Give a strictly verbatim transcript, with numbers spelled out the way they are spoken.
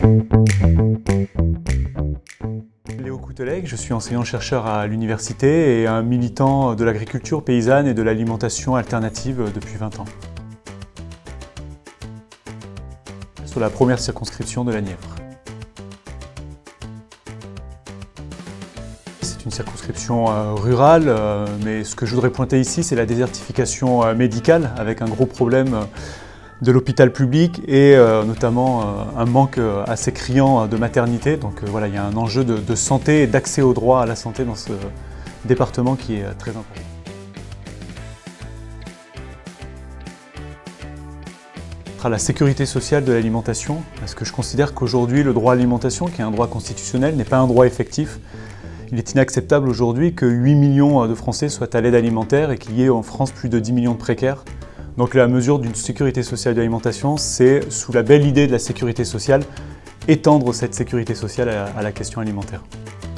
Léo Coutelec, je suis enseignant-chercheur à l'université et un militant de l'agriculture paysanne et de l'alimentation alternative depuis vingt ans. Sur la première circonscription de la Nièvre. C'est une circonscription euh, rurale, euh, mais ce que je voudrais pointer ici, c'est la désertification euh, médicale, avec un gros problème euh, de l'hôpital public et euh, notamment euh, un manque euh, assez criant de maternité. Donc euh, voilà, il y a un enjeu de, de santé et d'accès au droit à la santé dans ce département qui est euh, très important. À la sécurité sociale de l'alimentation, parce que je considère qu'aujourd'hui le droit à l'alimentation, qui est un droit constitutionnel, n'est pas un droit effectif. Il est inacceptable aujourd'hui que huit millions de Français soient à l'aide alimentaire et qu'il y ait en France plus de dix millions de précaires. Donc la mesure d'une sécurité sociale de l'alimentation, c'est, sous la belle idée de la sécurité sociale, étendre cette sécurité sociale à la question alimentaire.